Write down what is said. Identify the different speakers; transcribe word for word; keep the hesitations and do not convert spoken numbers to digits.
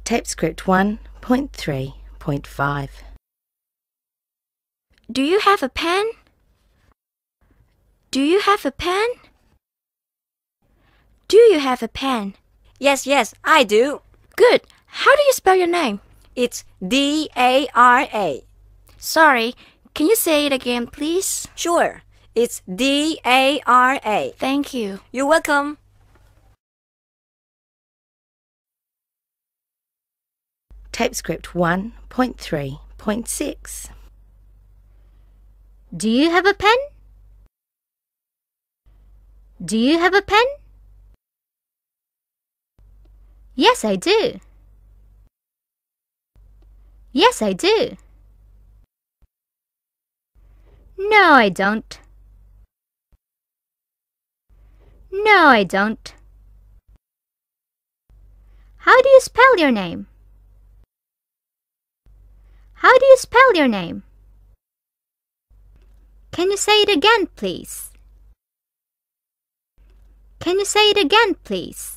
Speaker 1: TAPESCRIPT one point three point five.
Speaker 2: Do you have a pen? Do you have a pen? Do you have a pen?
Speaker 3: Yes, yes, I do.
Speaker 2: Good. How do you spell your name?
Speaker 3: It's D A R A.
Speaker 2: Sorry, can you say it again, please?
Speaker 3: Sure, it's D A R A.
Speaker 2: Thank you.
Speaker 3: You're welcome.
Speaker 1: TAPESCRIPT one point three point six.
Speaker 4: Do you have a pen? Do you have a pen? Yes, I do. Yes, I do. No, I don't. No, I don't. How do you spell your name? How do you spell your name? Can you say it again, please? Can you say it again, please?